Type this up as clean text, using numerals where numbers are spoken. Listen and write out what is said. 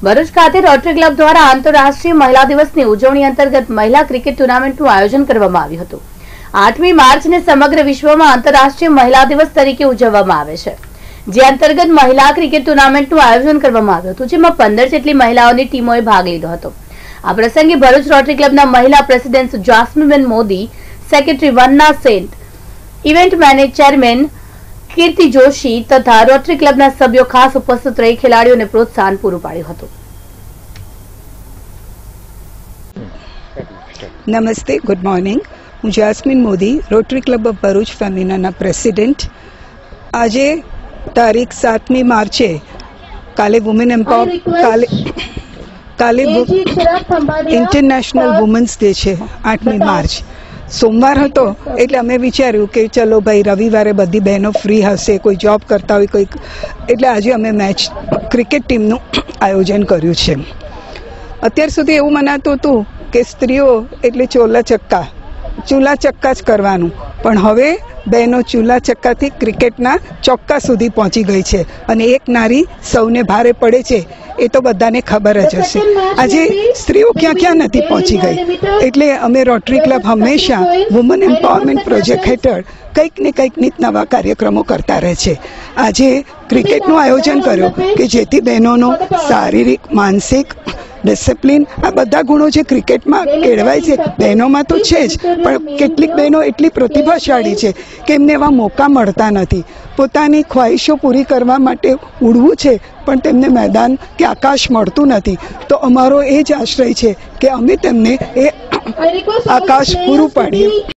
ભરૂચ ખાતે rotary club દ્વારા આંતરરાષ્ટ્રીય મહિલા દિવસની ઉજવણી અંતર્ગત મહિલા ક્રિકેટ ટુર્નામેન્ટનું આયોજન કરવામાં આવ્યું હતું। 8મી માર્ચને સમગ્ર વિશ્વમાં આંતરરાષ્ટ્રીય મહિલા દિવસ તરીકે ઉજવવામાં આવે છે, જે અંતર્ગત મહિલા ક્રિકેટ ટુર્નામેન્ટનું આયોજન કરવામાં આવ્યું હતું, જેમાં 15 જેટલી મહિલાઓની ટીમોએ ભાગ લીધો હતો। આ પ્રસંગે ભરૂચ રોટરી ક્લબના મહિલા president Jasmine Modi, secretary Vanna Sen, event manager chairman Kirti Joshi તથા રોટરી ક્લબના સભ્યો ખાસ ઉપસ્થિત રહી ખેલાડીઓને પ્રોત્સાહન પૂરું પાડ્યું હતું। નમસ્તે, ગુડ મોર્નિંગ। હું Jasmine Modi, Rotary club of Bharuch ફેમિનાના પ્રેસિડેન્ટ। આજે તારીખ 7મી માર્ચે કાલે વુમેન કાલે ઇન્ટરનેશનલ વુમન્સ ડે છે। 8મી માર્ચ સોમવાર હતો એટલે અમે વિચાર્યું કે ચલો ભાઈ રવિવારે બધી બહેનો ફ્રી હશે, કોઈ જોબ કરતા હોય કોઈ, એટલે આજે અમે ક્રિકેટ ટીમનું આયોજન કર્યું છે। અત્યાર સુધી એવું મનાતું હતું કે સ્ત્રીઓ એટલે ચૂલા ચક્કા જ કરવાનું, પણ હવે બહેનો ચૂલા ચક્કાથી ક્રિકેટના ચોક્કા સુધી પહોંચી ગઈ છે અને એક નારી સૌને ભારે પડે છે એ તો બધાને ખબર જ હશે। આજે સ્ત્રીઓ ક્યાં નથી પહોંચી ગઈ, એટલે અમે રોટરી ક્લબ હંમેશા વુમન એમ્પાવરમેન્ટ પ્રોજેક્ટ હેઠળ કંઈક ને કંઈક નિત નવા કાર્યક્રમો કરતા રહે છે। આજે ક્રિકેટનું આયોજન કર્યું કે જેથી બહેનોનો શારીરિક, માનસિક ડિસિપ્લિન આ બધા ગુણો જે ક્રિકેટમાં કેળવાય છે, બહેનોમાં તો છે જ, પણ કેટલીક બહેનો એટલી પ્રતિભાશાળી છે કે એમને એવા મોકા મળતા નથી। પોતાની ખ્વાહિશો પૂરી કરવા માટે ઉડવું છે, પણ તેમને મેદાન કે આકાશ મળતું નથી। તો અમારો એ જ આશ્રય છે કે અમે તેમને એ આકાશ પૂરું પાડીએ।